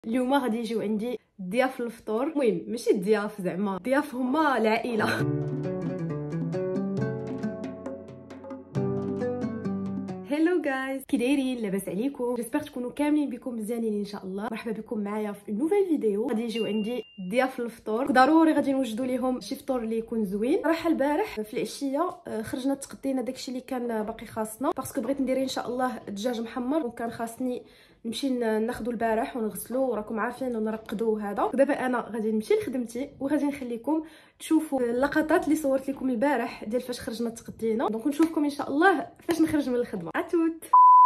اليوم غادي يجيو عندي ضياف الفطور. المهم ماشي الضياف زعما الضياف هما العائله. هلو جايز، كي دايرين؟ لاباس عليكم؟ جيسبر تكونوا كاملين بكم مزيانين ان شاء الله. مرحبا بكم معايا في نوفيل فيديو. غادي يجيو عندي ضياف الفطور، ضروري غادي نوجدوا ليهم شي فطور اللي يكون زوين. صراحه البارح في العشيه خرجنا تقدينا داكشي اللي كان باقي خاصنا، باسكو بغيت ندير ان شاء الله دجاج محمر، وكان خاصني نمشي ناخذوا البارح ونغسلوه، وراكم عارفين ونرقدوا هذا. دابا انا غادي نمشي لخدمتي وغادي نخليكم تشوفوا اللقطات اللي صورت لكم البارح ديال فاش خرجنا تقدينا. دونك نشوفكم ان شاء الله فاش نخرج من الخدمه. عتوت.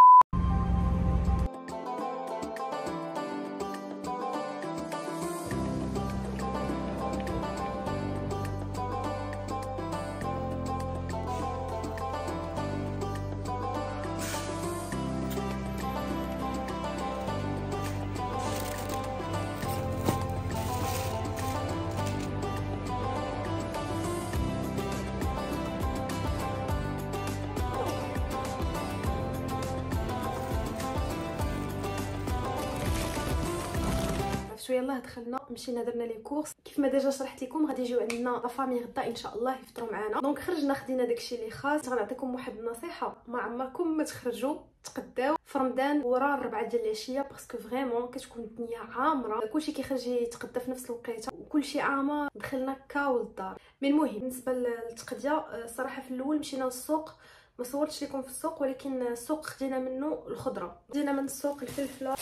شويه يلاه دخلنا مشينا درنا لي كورس. كيف ما ديجا شرحت لكم غادي يجيو عندنا لا فامي غدا ان شاء الله يفطروا معنا. دونك خرجنا خدينا داكشي اللي خاص. غنعطيكم واحد النصيحه، ما عمركم ما تخرجوا تقداو في رمضان ورا 4 ديال العشيه، باسكو فريمون كتكون الدنيا عامره، كلشي كيخرج يتقدى في نفس الوقيته وكلشي عامر. دخلنا كاو للدار. من المهم بالنسبه للتقديه صراحه في الاول مشينا للسوق، ما صورتش لكم في السوق، ولكن السوق خدينا منه الخضره. خدينا من السوق الفلفله،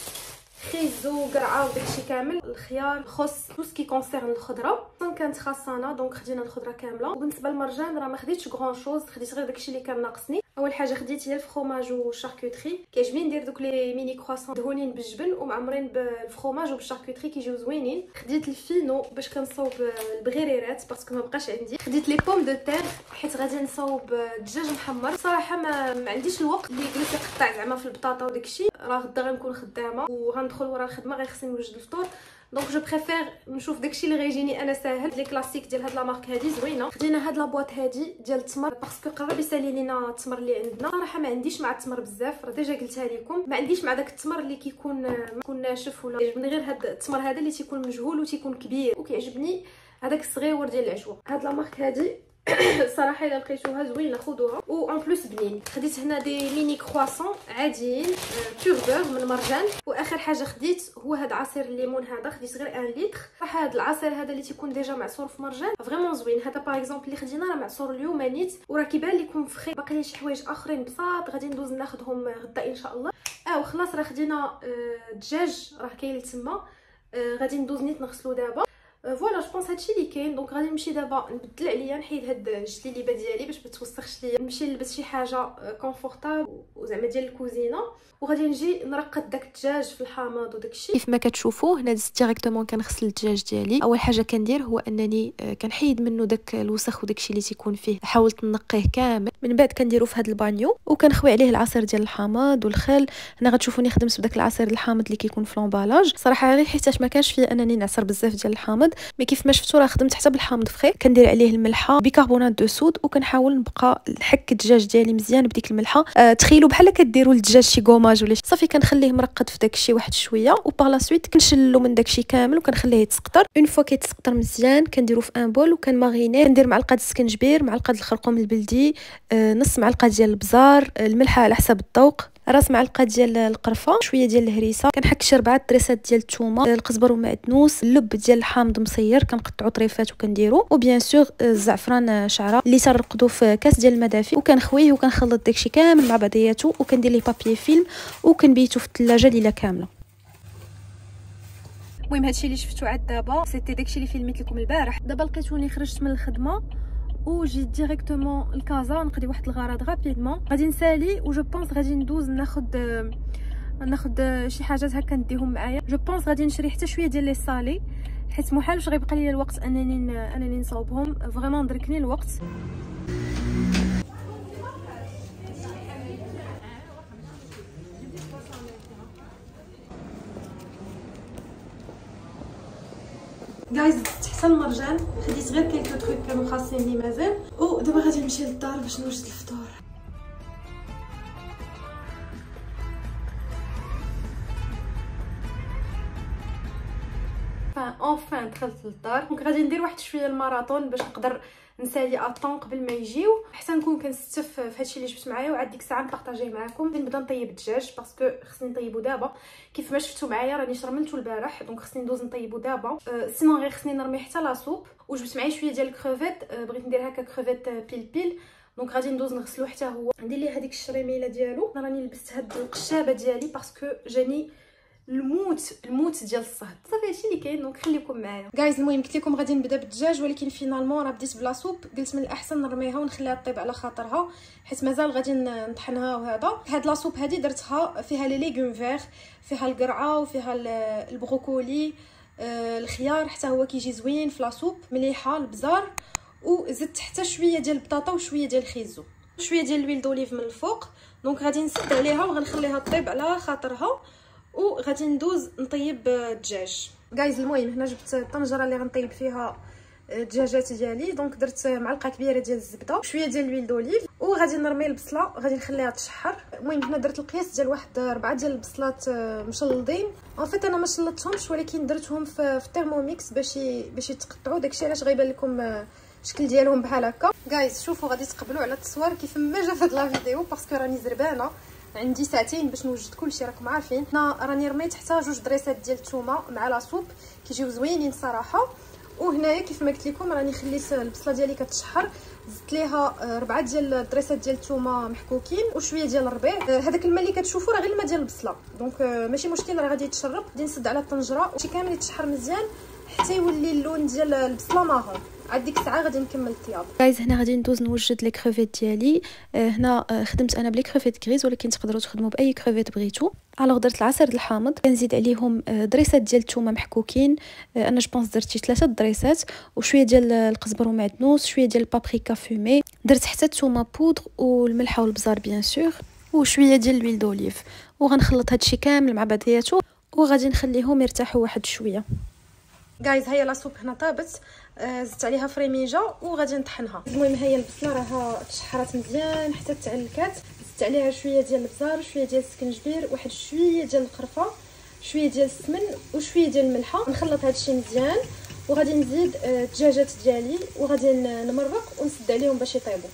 خيزو، قرعه وداكشي كامل، الخيار، الخس، تو سكي كونسيرن الخضره كانت خاصانا. دونك خدينا الخضره كامله. وبالنسبه للمرجان راه ما خديتش غران شوز، خديت غير داكشي اللي كان ناقصني. اول حاجه خديت هي الفرomاج والشاركوتري. كيعجبني ندير دوك لي ميني كرواسون دهونين بالجبن ومعمرين بالفرomاج وبالشاركوتري كيجيو زوينين. خديت الفينو باش كنصاوب البغيريرات باسكو ما بقاش عندي. خديت لي بوم دو تير حيت غادي نصاوب دجاج محمر. صراحه ما عنديش الوقت اللي جلست نقطع زعما في البطاطا وداكشي، راه غدا غنكون خدامه وغندخل ورا الخدمه غيخصني نوجد الفطور. دونك جو بريفير نشوف داكشي اللي غيجيني انا ساهل. لي كلاسيك ديال هاد لا مارك هادي زوينه. خدينا هاد لابواط هادي ديال التمر باسكو قرب يسالي لينا التمر اللي عندنا. صراحه ما عنديش مع التمر بزاف، راه ديجا قلتها لكم ما عنديش مع داك التمر اللي كيكون ناشف، ولا يعجبني غير هاد التمر هذا اللي تيكون مجهول وتيكون كبير، وكيعجبني هذاك الصغيور ديال العجوه. هاد لا مارك هادي صراحه الا لقيتوها زوينه خذوها. و ان بلوس بنين. خديت هنا دي ميني كرواسون عاديين توربور من مرجان. واخر حاجه خديت هو هذا عصير الليمون هذا، خديت غير 1 لتر. صراحه هذا العصير هذا اللي تيكون ديجا معصور في مرجان فريمون زوين. هذا باغ اكزومبل اللي خدينا راه معصور اليوم نيت، وراه كيبان لكم فخي. باقي لي شي حوايج اخرين بساط غادي ندوز ناخذهم غدا ان شاء الله. وخلاص راه خدينا الدجاج راه كاين تما، غادي ندوز نيت نغسلو دابا. فوالا جو بونس هادشي اللي كاين. دونك غادي نمشي دابا نبدل عليا، نحيد هاد الجليبه ديالي باش ما توسخش ليا، نمشي نلبس شي حاجه كونفورطابل وزعما ديال الكوزينه، وغادي نجي نرقد داك الدجاج في الحامض وداكشي. كيف ما كتشوفوا هنا دزت ديريكتومون كنغسل الدجاج ديالي. اول حاجه كندير هو انني كنحيد منه داك الوسخ وداكشي اللي تيكون فيه، حاولت نقيه كامل. من بعد كنديرو في هذا البانيو وكنخوي عليه العصير ديال الحامض والخل. هنا غتشوفوني خدمت بداك العصير الحامض اللي كيكون في لومبالاج. صراحه غير حيتاش ما كانش فيه انني نعصر بزاف ديال الحامض، مي كيف ما شفتوا راه خدمت حتى بالحامض فخي. كندير عليه الملحه بيكربونات دو صود، وكنحاول نبقى نحك الدجاج ديالي مزيان بديك الملحه. تخيلوا بحال كديروا للدجاج شي كوماج ولا صافي. كنخليه مرقد في داكشي واحد شويه، وبار لا سويت كنشلو من داكشي كامل وكنخليه يتسقطر. اون فوا كيتسقطر مزيان كنديرو في ان بول وكنماغينيه. كندير معلقه السكنجبير، معلقه الخرقوم البلدي، نص معلقه ديال البزار، الملحه على حسب الذوق، راس معلقه ديال القرفه، شويه ديال الهريسه. كنحك شي 4 طريسات ديال الثومه، القزبر ومعدنوس، اللب ديال الحامض مصير كنقطعو طريفات وكنديرو، وبيان سور الزعفران شعره اللي تنرقدو في كاس ديال الماء دافي، وكنخويه وكنخلط داكشي كامل مع بعضياتو، وكندير ليه بابي فيلم وكنبيتو في الثلاجه ليله كامله. المهم هادشي اللي شفتو عاد دابا سيتي داكشي اللي فيلميت لكم البارح. دابا لقيتوني خرجت من الخدمه وجيت ديريكتومون لكازا نقضي واحد الغرض غابيدمون. غادي نسالي وجو بونس غادي ندوز ناخذ شي حاجات هكا نديهم معايا. جو بونس غادي نشري حتى شويه ديال لي صالي حيت محال واش غيبقى لي الوقت انني نصاوبهم. فريمون دركني الوقت. جايز حتى المرجان خديت غير كيلكو تروك كانوا خاصين لي مازال. ودابا غادي نمشي للدار باش نوجد الفطور. اونفان دخلت للدار. دونك غادي ندير واحد شويه الماراطون باش نقدر نسالي اطون قبل ما يجيو، حتى نكون كنستف في هادشي اللي جبت معايا، وعاد ديك الساعه نبارطاجيه معكم. نبدا نطيب الدجاج باسكو خصني نطيبو دابا. كيف ما شفتوا معايا راني شرملتو البارح، دونك خصني ندوز نطيبو دابا. سينون غير خصني نرمي حتى لا سوب. وجبت معايا شويه ديال الكروفيت، بغيت ندير هكا كروفيت بيل. دونك غادي ندوز نغسلو حتى هو. ندير ليه هذيك الشريميله ديالو. راني لبست هاد القشابه ديالي باسكو جاني الموت ديال الصهد. صافي هادشي اللي كاين، دونك خليكم معايا جايز. المهم قلت لكم غادي نبدا بالدجاج، ولكن فينالمون راه بديت بلا سوب. قلت من الاحسن نرميها ونخليها طيب على خاطرها، حيت مازال غادي نطحنها. وهذا هاد لا سوب هادي درتها فيها لي ليغوم فيغ، فيها القرعه وفيها البروكولي، الخيار حتى هو كيجي زوين في لا سوب، مليحه البزار. وزدت حتى شويه ديال البطاطا وشويه ديال الخيزو، شويه ديال الويل دوليف من الفوق. دونك غادي نسد عليها وغنخليها طيب على خاطرها، وغادي ندوز نطيب الدجاج جايز. المهم هنا جبت الطنجره اللي غنطيب فيها الدجاجات ديالي. دونك درت معلقه كبيره ديال الزبده، شويه ديال الويل دوليف، وغادي نرمي البصله غادي نخليها تشحر. المهم هنا درت القياس ديال واحد 4 ديال البصلات مشلضين. ان فيت انا ما شلطتهمش، ولكن درتهم في الترموميكس باش يتقطعوا. داكشي علاش غايبان لكم الشكل ديالهم بحال هكا جايز. شوفوا غادي تقبلوا على التصوير كيف ما جا في هاد لا فيديو، باسكو راني زربانه، عندي ساعتين باش نوجد كلشي راكم عارفين. هنا راني رميت حتى 2 دريسات ديال الثومه مع لا سوب، كيجيو زوينين صراحه. وهنايا كيف ما قلت لكم راني خليت البصله ديالي كتشحر، زدت ليها 4 ديال الدريسات ديال الثومه محكوكين وشويه ديال الربيع. هذاك الماء اللي كتشوفوا راه غير الماء ديال البصله، دونك ماشي مشكل، راه غادي يتشرب. غادي نسد على الطنجره وشي كامل يتشحر مزيان حتى يولي اللون ديال البصله ماهون. عاد ديك الساعه غادي نكمل الطياب جايز. هنا غادي ندوز نوجد لي كروفيت ديالي. هنا خدمت انا بلي كروفيت كريز، ولكن تقدروا تخدموا باي كروفيت بغيتو. الوغ درت العصير الحامض، كنزيد عليهم دريسات ديال الثومه محكوكين. انا جوبونس درت شي 3 دريسات، وشويه ديال القزبر ومعدنوس، شويه ديال البابريكا فومي. درت حتى الثومه بودر والملحه والبزار بيان سور، وشويه ديال الويل دوليف. وغنخلط هادشي كامل مع بعضياتو، وغادي نخليهم يرتاحوا واحد شويه جايز. هيا لا سوب هنا طابت، زدت عليها فريميجه وغادي نطحنها. المهم هيا البصله راها تشحرات مزيان حتى تعلكات. زدت عليها شويه ديال البزار، شويه ديال السكنجبير، واحد شويه ديال القرفه، شويه ديال السمن وشويه ديال الملحه. نخلط هادشي مزيان وغادي نزيد الدجاجات ديالي وغادي نمرق ونسد عليهم باش يطيبوا.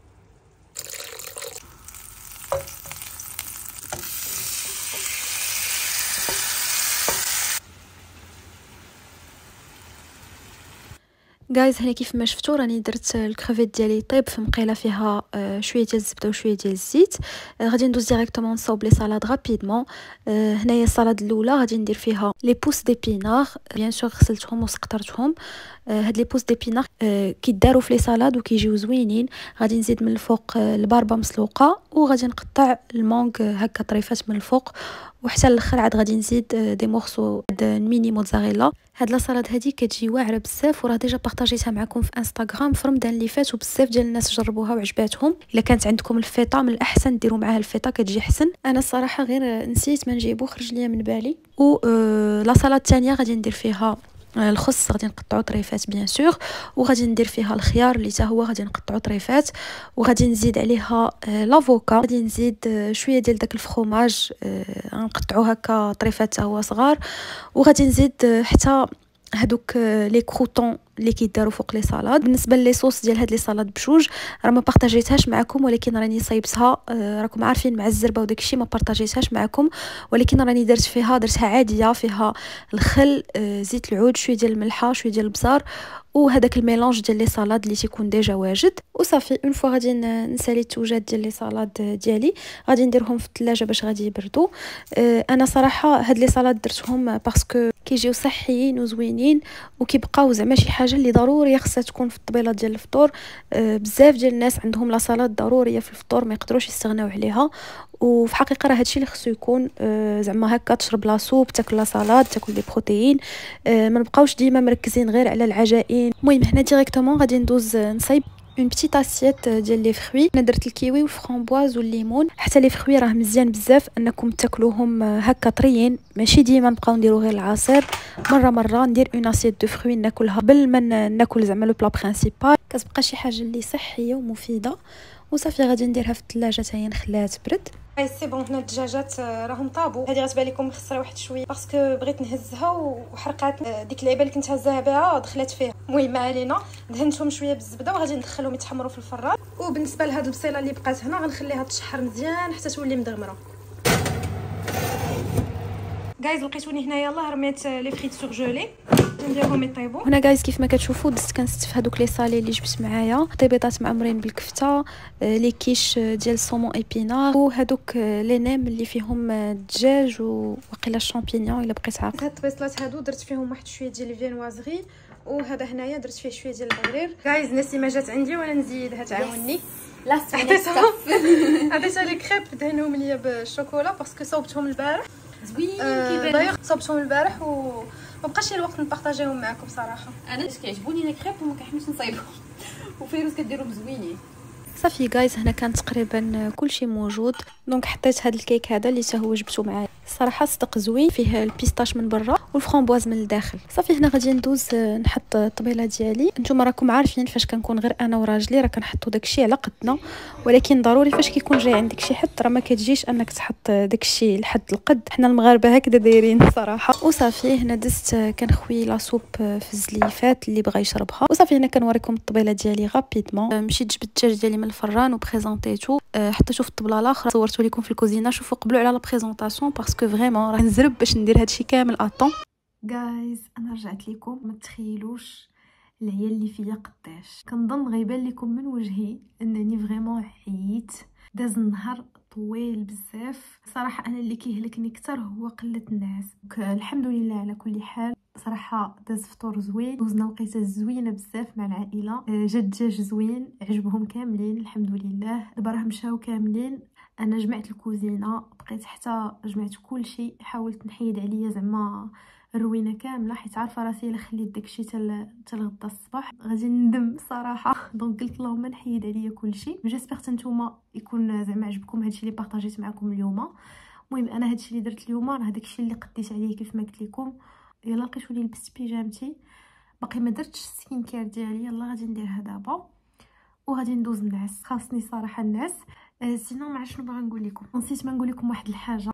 جايز هنا كيف ما شفتوا راني درت الكروفيت ديالي طيب في مقيله فيها شويه ديال الزبده وشويه ديال الزيت. غادي ندوز ديريكتومون نصاوب لي صالاد رابيدمون. هنايا الصالاد الاولى غادي ندير فيها لي بوس ديبينار، بيان سور غسلتهم وسقطرتهم. هاد لي بوس ديبينار كيداروا في لي صالاد وكيجيو زوينين. غادي نزيد من الفوق الباربه مسلوقه، وغادي نقطع المونغ هكا طريفات من الفوق، وحتى الاخر عاد غادي نزيد دي مورسو ميني موتزاريلا. هاد لا صالاد هادي كتجي واعره بزاف، وراه ديجا بارطاجيتها معكم في انستغرام في رمضان اللي فات، وبزاف ديال الناس جربوها وعجباتهم. الا كانت عندكم الفيطه من الاحسن ديروا معاها الفيطه، كتجي حسن. انا الصراحه غير نسيت ما نجيبو، خرج ليا من بالي. و لا صالاد الثانيه غادي ندير فيها الخس، غادي نقطعو طريفات بيان سور، وغادي ندير فيها الخيار اللي حتى هو غادي نقطعو طريفات، وغادي نزيد عليها لافوكا. غادي نزيد شويه ديال داك الفخوماج غنقطعو هكا طريفات حتى هو صغار، وغادي نزيد حتى هادوك لي كروطون اللي كيداروا فوق لي صالاد. بالنسبه لي صوص ديال هاد لي صالاد بجوج راه ما بارطاجيتهاش معكم، ولكن راني صايبتها، راكم عارفين مع الزربه وداكشي ما بارطاجيتهاش معكم، ولكن راني درتها عاديه، فيها الخل، زيت العود، شويه ديال الملحه، شويه ديال البزار، وهذاك الميلونج ديال لي صالاد اللي تيكون ديجا واجد. وصافي اون فوا غادي نسالي التوجات ديال لي صالاد ديالي، غادي نديرهم في الثلاجه باش غادي يبردوا. انا صراحه هاد لي صالاد درتهم باسكو كيجيو صحيين وزوينين، وكيبقاو زعما شي حاجه اللي ضروريه خصها تكون في الطبيله ديال الفطور. بزاف ديال الناس عندهم لا صالاد ضروريه في الفطور، ما يقدروش يستغناو عليها. وفي حقيقه راه هادشي اللي خصو يكون، زعما هكا تشرب لا سوب، تاكل لا صالاد، تاكل دي بروتيين، ما نبقاوش ديما مركزين غير على العجائن. المهم هنا ديريكتومون غادي ندوز نصايب اون بيتيت اسيت ديال لي فروي. انا درت الكيوي والفرامبواز والليمون. حتى لي فروي راه مزيان بزاف انكم تاكلوهم هكا طريين، ماشي ديما نبقاو نديرو غير العصير. مره ندير اون اسيت دو فروي ناكلها قبل ما ناكل زعما لو بلا برينسيپال، كتبقى شي حاجه اللي صحيه ومفيده. وصافي غادي نديرها في الثلاجه حتى هي نخليها تبرد. هاي سي بون. هنا الدجاجات راهم طابوا. هذه غتبان لكم مخسره واحد شويه باسكو بغيت نهزها وحرقات ديك اللعيبه اللي كنت هزاها بها دخلت فيها. المهم ما علينا، دهنتهم شويه بالزبده وغادي ندخلهم يتحمروا في الفران. وبالنسبه لهاد البصيله اللي بقات هنا غنخليها تشحر مزيان حتى تولي مدغمره. جايز لقيتوني هنايا يلاه رميت لي فريت سورجولي نديرهم يطيبوا. هنا جايز كيف ما كتشوفوا كنست في هذوك لي صالي اللي جبت معايا، طيبيطات معمرين بالكفته، لي كيش ديال الصومون ايبينار، وهذوك لي نيم اللي فيهم الدجاج وواقيلا الشامبينيون الا بقيت عاقل. هاد الطبيصلات هادو درت فيهم واحد شويه ديال الفينوازغي، وهذا هنايا درت فيه شويه ديال البغرير. جايز ناسي ما جات عندي وانا نزيدها تعاوني. لا عطيتها لي كريب دهنهم ليا بالشوكولا باسكو صوبتهم البارح زوين كيبان. صوبتهم البارح وما بقاش الوقت نبارطاجيهم معكم صراحه. انا كيعجبوني لي كريب وما كنحبش نصايبهم وفيروز كديرهم زوينين. صافي جايز هنا كان تقريبا كلشي موجود. دونك حطيت هذا الكيك هذا اللي حتى هو جبته معايا، الصراحه صدق زوين، فيه البيستاش من برا والفرامبواز من الداخل. صافي هنا غادي ندوز نحط الطبيله ديالي. نتوما راكم عارفين فاش كنكون غير انا وراجلي راه كنحطوا داكشي على قدنا، ولكن ضروري فاش كيكون جاي عندك شي حد راه ما كتجيش انك تحط داكشي لحد القد. حنا المغاربه هكذا دايرين صراحه. وصافي هنا دزت كنخوي لا سوب في الزليفات اللي بغى يشربها. وصافي هنا كنوريكم الطبيله ديالي غابيدمون. مشيت جبت الدجاج ديالي من الفران وبريزونطيتو، حطيتو في الطبله الاخرى، صورتو لكم في الكوزينه. شوفوا قبلوا على لا بريزونطاسيون باسكو فريمون راه نزرب باش ندير هادشي كامل اطون. جايز انا رجعت لكم، ما تخيلوش العيال اللي فيا قداش. كنظن غيبان لكم من وجهي انني فريمون عييت. داز النهار طويل بزاف صراحه. انا اللي كيهلكني اكثر هو قله الناس. الحمد لله على كل حال. صراحه داز فطور زوين، دوزنا وقيته زوينه بزاف مع العائله. جا الدجاج زوين عجبهم كاملين الحمد لله. دابا راه مشاو كاملين. انا جمعت الكوزينه، بقيت حتى جمعت كل شيء، حاولت نحيد عليا زعما الروينه كامله حيت عارفه راسي الا خليت داكشي حتى الغدا الصباح غادي ندم صراحه. دونك قلت اللهم نحيد عليا كل شيء. جيسبر حتى نتوما يكون زعما عجبكم هادشي اللي بارطاجيت معكم اليوم. المهم انا هادشي اللي درت اليوم راه داكشي اللي قديت عليه كيف ما قلت لكم. يلا لقيت ولي لبست بيجامتي، باقي ما درتش السكين كير ديالي. يلا غادي نديرها دابا وغادي ندوز نعس. خاصني صراحه الناس. سينو ما عرفتش شنو باغا نقول لكم. نسيت ما نقول لكم واحد الحاجه.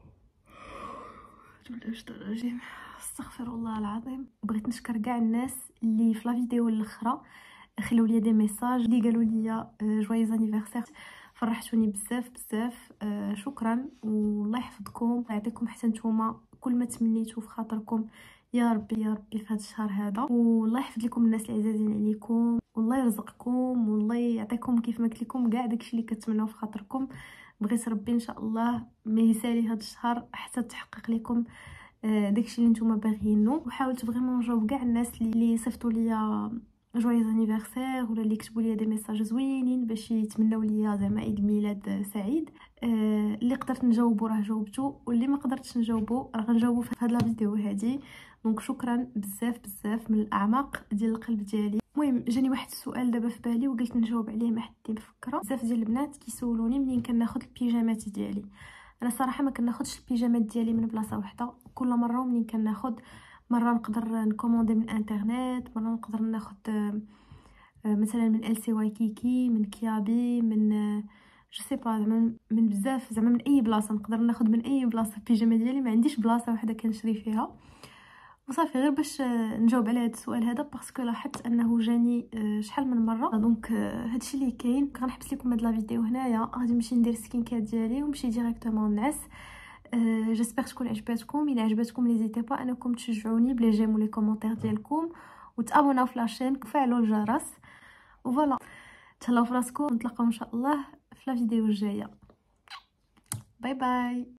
الرجيم استغفر الله العظيم. بغيت نشكر كاع الناس اللي في لا فيديو الاخرى خلوا لي دي ميساج اللي قالوا لي جويز انيفرسير. فرحتوني بزاف بزاف. شكرا والله يحفظكم ويعطيكم حتى نتوما كل ما تمنيتو في خاطركم يا ربي يا ربي في هذا الشهر هذا. والله يحفظ لكم الناس العزازين عليكم، والله يرزقكم، والله يعطيكم كيف ما قلت لكم كاع داكشي اللي كتمناو في خاطركم. بغيت ربي ان شاء الله ما يسالي هذا الشهر حتى تحقق لكم داكشي اللي نتوما باغيينو. وحاولت فريمون نجاوب كاع الناس اللي صيفطوا ليا جويز انيفرسير ولا اللي كتبوا لي دي ميساج زوينين باش يتمنوا ليا زعما عيد ميلاد سعيد. اللي قدرت نجاوبو راه جاوبتو، واللي ما قدرتش نجاوبو راه غنجاوبو في هاد لا فيديو هادي. دونك شكرا بزاف بزاف من الاعماق ديال القلب ديالي. المهم جاني واحد السؤال دابا في بالي وقلت نجاوب عليه ما حدي مفكره. بزاف ديال البنات كيسولوني منين كناخذ البيجامات ديالي. انا صراحه ما كناخذش البيجامات ديالي من بلاصه وحده. كل مره منين كناخذ، مره نقدر نكوموندي من انترنت، مره نقدر ناخذ مثلا من ال سي واي كيكي، من كيابي، من جو سي با زعما من بزاف، زعما من اي بلاصه نقدر ناخذ من اي بلاصه. البيجامه ديالي ما عنديش بلاصه وحده كنشري فيها. وصافي غير باش نجاوب على هذا السؤال هذا باسكو لاحظت انه جاني شحال من مره. دونك هادشي اللي كاين. غنحبس لكم هاد لا فيديو هنايا، غادي نمشي ندير سكين كير ديالي ونمشي ديريكتومون نعس. جيسبر تكون عجباتكم. الا عجباتكم ليزيتي با انكم تشجعوني بلي جيم ولي كومونتير ديالكم وتابوناو في لاشين وفعلوا الجرس. وفوالا تهلاو في راسكم. نتلاقاو ان شاء الله في لا فيديو الجايه. باي باي.